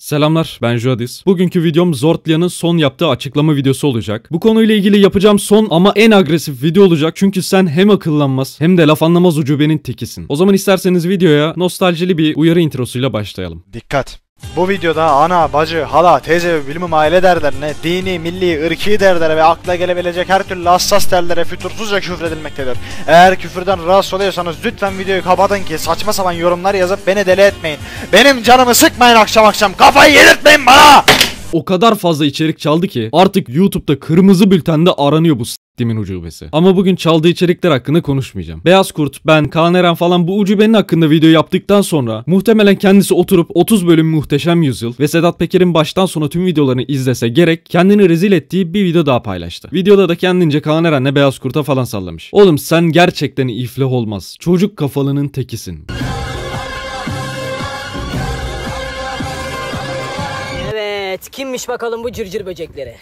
Selamlar, ben Jadis. Bugünkü videom Zortlia'nın son yaptığı açıklama videosu olacak. Bu konuyla ilgili yapacağım son ama en agresif video olacak. Çünkü sen hem akıllanmaz hem de laf anlamaz ucubenin tekisin. O zaman isterseniz videoya nostaljili bir uyarı introsuyla başlayalım. Dikkat! Bu videoda ana, bacı, hala, teyze ve bilmem aile değerlerine, dini, milli, ırki değerlere ve akla gelebilecek her türlü hassas değerlere fütursuzca küfredilmektedir. Eğer küfürden rahatsız oluyorsanız lütfen videoyu kapatın ki saçma sapan yorumlar yazıp beni deli etmeyin. Benim canımı sıkmayın akşam kafayı yedirtmeyin bana! O kadar fazla içerik çaldı ki artık YouTube'da kırmızı bültende aranıyor bu s**timin ucubesi. Ama bugün çaldığı içerikler hakkında konuşmayacağım. Beyaz Kurt, ben, Kaan Eren falan bu ucubenin hakkında video yaptıktan sonra muhtemelen kendisi oturup 30 bölüm Muhteşem Yüzyıl ve Sedat Peker'in baştan sona tüm videolarını izlese gerek kendini rezil ettiği bir video daha paylaştı. Videoda da kendince Kaan Eren'le Beyaz Kurt'a falan sallamış. Oğlum sen gerçekten iflah olmaz. Çocuk kafalının tekisin. Evet, kimmiş bakalım bu cırcır böcekleri?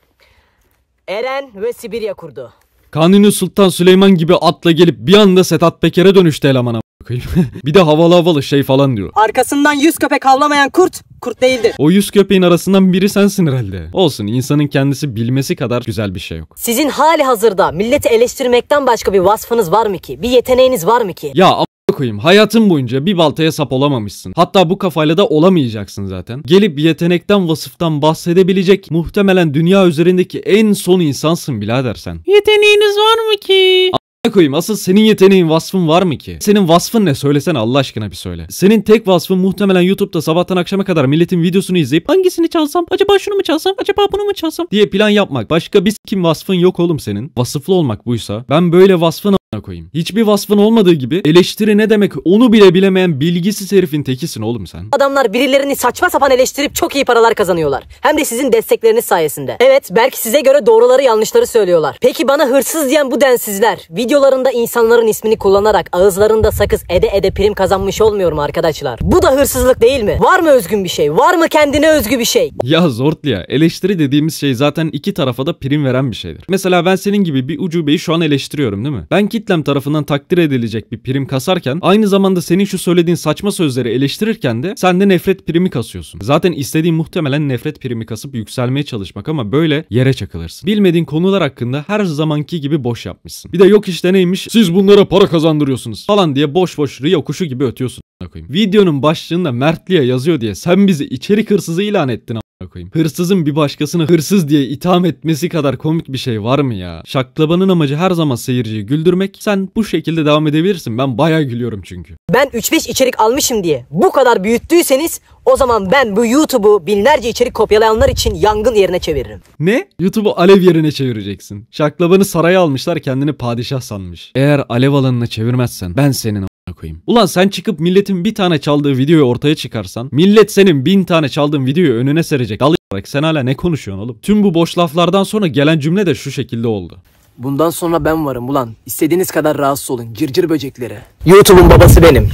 Eren ve Sibirya kurdu. Kanuni Sultan Süleyman gibi atla gelip bir anda Sedat Peker'e dönüştü elemana bakayım. Bir de havalı şey falan diyor. Arkasından 100 köpek havlamayan kurt değildir. O 100 köpeğin arasından biri sensin herhalde. Olsun, insanın kendisi bilmesi kadar güzel bir şey yok. Sizin hali hazırda milleti eleştirmekten başka bir vasfınız var mı ki? Bir yeteneğiniz var mı ki? Ya koyayım, hayatın boyunca bir baltaya sap olamamışsın. Hatta bu kafayla da olamayacaksın zaten. Gelip bir yetenekten, vasıftan bahsedebilecek muhtemelen dünya üzerindeki en son insansın birader sen. Yeteneğiniz var mı ki? Koyayım, asıl senin yeteneğin, vasfın var mı ki? Senin vasfın ne, söylesene Allah aşkına bir söyle. Senin tek vasfın muhtemelen YouTube'da sabahtan akşama kadar milletin videosunu izleyip hangisini çalsam, acaba şunu mu çalsam, acaba bunu mu çalsam diye plan yapmak. Başka bir kim vasfın yok oğlum senin. Vasıflı olmak buysa ben böyle vasfın koyayım. Hiçbir vasfın olmadığı gibi eleştiri ne demek onu bile bilemeyen bilgisiz herifin tekisin oğlum sen. Adamlar birilerini saçma sapan eleştirip çok iyi paralar kazanıyorlar. Hem de sizin destekleriniz sayesinde. Evet, belki size göre doğruları yanlışları söylüyorlar. Peki bana hırsız diyen bu densizler videolarında insanların ismini kullanarak ağızlarında sakız ede prim kazanmış olmuyor mu arkadaşlar? Bu da hırsızlık değil mi? Var mı özgün bir şey? Var mı kendine özgü bir şey? Ya Zortlia, eleştiri dediğimiz şey zaten iki tarafa da prim veren bir şeydir. Mesela ben senin gibi bir ucubeyi şu an eleştiriyorum değil mi? Ben kitlem tarafından takdir edilecek bir prim kasarken aynı zamanda senin şu söylediğin saçma sözleri eleştirirken de sen de nefret primi kasıyorsun. Zaten istediğin muhtemelen nefret primi kasıp yükselmeye çalışmak ama böyle yere çakılırsın. Bilmediğin konular hakkında her zamanki gibi boş yapmışsın. Bir de yok işte neymiş, siz bunlara para kazandırıyorsunuz falan diye boş Rio kuşu gibi ötüyorsun. Videonun başlığında Mertli'ye yazıyor diye sen bizi içerik hırsızı ilan ettin. Hırsızın bir başkasını hırsız diye itham etmesi kadar komik bir şey var mı ya? Şaklabanın amacı her zaman seyirciyi güldürmek. Sen bu şekilde devam edebilirsin. Ben bayağı gülüyorum çünkü. Ben 3-5 içerik almışım diye bu kadar büyüttüyseniz o zaman ben bu YouTube'u binlerce içerik kopyalayanlar için yangın yerine çeviririm. Ne? YouTube'u alev yerine çevireceksin. Şaklabanı saraya almışlar, kendini padişah sanmış. Eğer alev alanına çevirmezsen ben senin koyayım. Ulan sen çıkıp milletin bir tane çaldığı videoyu ortaya çıkarsan millet senin 1000 tane çaldığın videoyu önüne serecek. Sen hala ne konuşuyorsun oğlum? Tüm bu boş laflardan sonra gelen cümle de şu şekilde oldu. Bundan sonra ben varım ulan. İstediğiniz kadar rahatsız olun cırcır böcekleri. YouTube'un babası benim.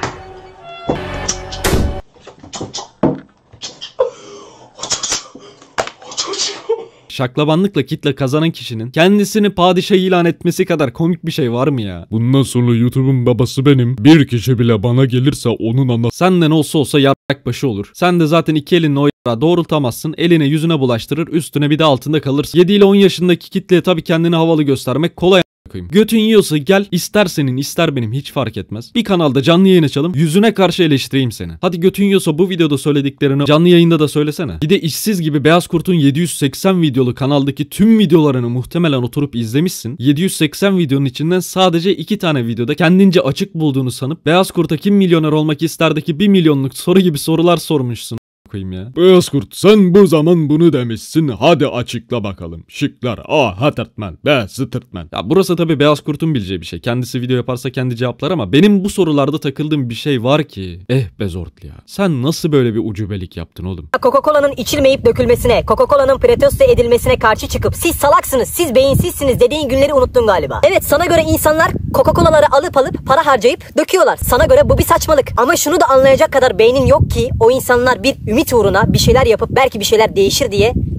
Şaklabanlıkla kitle kazanan kişinin kendisini padişah ilan etmesi kadar komik bir şey var mı ya? Bundan sonra YouTube'un babası benim. Bir kişi bile bana gelirse onun anası. Senden olsa yarrak başı olur. Sen de zaten iki elinle o yarrağı doğrultamazsın. Eline yüzüne bulaştırır, üstüne bir de altında kalırsın. 7 ile 10 yaşındaki kitleye tabii kendini havalı göstermek kolay. Götün yiyorsa gel, ister senin ister benim hiç fark etmez. Bir kanalda canlı yayın açalım, yüzüne karşı eleştireyim seni. Hadi götün yiyorsa bu videoda söylediklerini canlı yayında da söylesene. Bir de işsiz gibi Beyaz Kurt'un 780 videolu kanaldaki tüm videolarını muhtemelen oturup izlemişsin. 780 videonun içinden sadece 2 tane videoda kendince açık bulduğunu sanıp Beyaz Kurt'a kim milyoner olmak isterdeki 1 milyonluk soru gibi sorular sormuşsun. Ya. Beyaz Kurt, sen bu zaman bunu demişsin, hadi açıkla bakalım. Şıklar A. Hatırtman, B. Sıtırtman. Ya burası tabii Beyaz Kurt'un bileceği bir şey. Kendisi video yaparsa kendi cevaplar ama benim bu sorularda takıldığım bir şey var ki. Be Zortli ya. Sen nasıl böyle bir ucubelik yaptın oğlum? Coca-Cola'nın içilmeyip dökülmesine, Coca-Cola'nın protesto edilmesine karşı çıkıp siz salaksınız, siz beyinsizsiniz dediğin günleri unuttun galiba. Evet, sana göre insanlar Coca-Cola'ları alıp para harcayıp döküyorlar. Sana göre bu bir saçmalık. Ama şunu da anlayacak kadar beynin yok ki o insanlar bir ümit uğruna bir şeyler yapıp belki bir şeyler değişir diye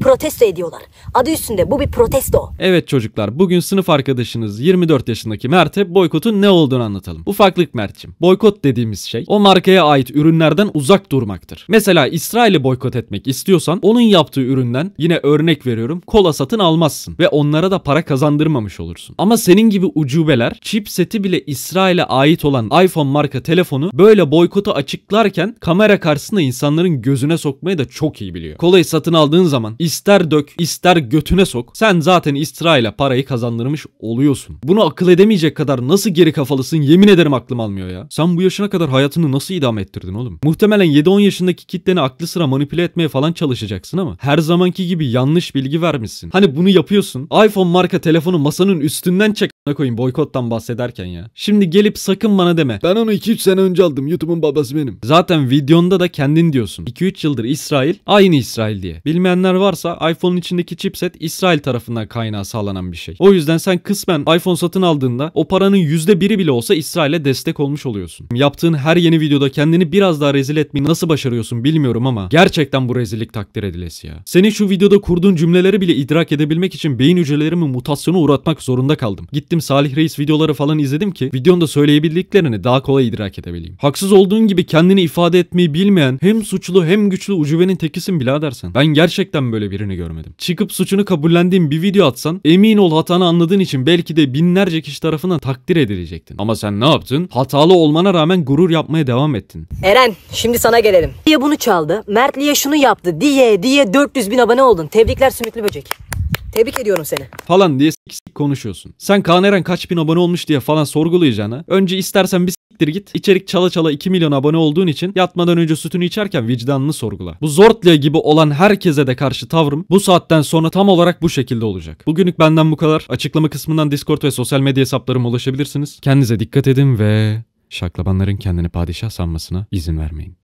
protesto ediyorlar. Adı üstünde, bu bir protesto. Evet çocuklar, bugün sınıf arkadaşınız 24 yaşındaki Mert'e boykotun ne olduğunu anlatalım. Ufaklık Mert'cim. Boykot dediğimiz şey o markaya ait ürünlerden uzak durmaktır. Mesela İsrail'i boykot etmek istiyorsan onun yaptığı üründen, yine örnek veriyorum, kola satın almazsın ve onlara da para kazandırmamış olursun. Ama senin gibi ucubeler chipseti bile İsrail'e ait olan iPhone marka telefonu böyle boykotu açıklarken kamera karşısında insanların gözüne sokmayı da çok iyi biliyor. Kolayı satın aldığın zaman ister dök ister götüne sok, sen zaten İsrail'e parayı kazandırmış oluyorsun. Bunu akıl edemeyecek kadar nasıl geri kafalısın, yemin ederim aklım almıyor ya. Sen bu yaşına kadar hayatını nasıl idame ettirdin oğlum? Muhtemelen 7-10 yaşındaki kitleni aklı sıra manipüle etmeye falan çalışacaksın ama her zamanki gibi yanlış bilgi vermişsin. Hani bunu yapıyorsun, iPhone marka telefonu masanın üstünden çek koyayım boykottan bahsederken ya. Şimdi gelip sakın bana deme, ben onu 2-3 sene önce aldım, YouTube'un babası benim. Zaten videonda da kendin diyorsun. 2-3 yıldır İsrail aynı İsrail diye. Bilmeyenler varsa iPhone'un içindeki chipset İsrail tarafından kaynağı sağlanan bir şey. O yüzden sen kısmen iPhone satın aldığında o paranın %1'i bile olsa İsrail'e destek olmuş oluyorsun. Yaptığın her yeni videoda kendini biraz daha rezil etmeyi nasıl başarıyorsun bilmiyorum ama gerçekten bu rezillik takdir edilesi ya. Senin şu videoda kurduğun cümleleri bile idrak edebilmek için beyin hücrelerimi mutasyona uğratmak zorunda kaldım. Gittim Salih Reis videoları falan izledim ki videonda söyleyebildiklerini daha kolay idrak edebileyim. Haksız olduğun gibi kendini ifade etmeyi bilmeyen hem suçlu hem güçlü ucubenin tekisin birader sen. Ben gerçekten böyle birini görmedim. Çıkıp suçunu kabullendiğin bir video atsan emin ol hatanı anladığın için belki de binlerce kişi tarafından takdir edilecektin. Ama sen ne yaptın? Hatalı olmana rağmen gurur yapmaya devam ettin. Eren, şimdi sana gelelim. Liye bunu çaldı, Mert Liye şunu yaptı diye 400.000 abone oldun. Tebrikler sümüklü böcek. Tebrik ediyorum seni. Falan diye sik konuşuyorsun. Sen Kaan Eren kaç bin abone olmuş diye falan sorgulayacağına önce istersen bir siktir git, içerik çala çala 2 milyon abone olduğun için yatmadan önce sütünü içerken vicdanını sorgula. Bu Zortlia gibi olan herkese de karşı tavrım bu saatten sonra tam olarak bu şekilde olacak. Bugünlük benden bu kadar. Açıklama kısmından Discord ve sosyal medya hesaplarıma ulaşabilirsiniz. Kendinize dikkat edin ve şaklabanların kendini padişah sanmasına izin vermeyin.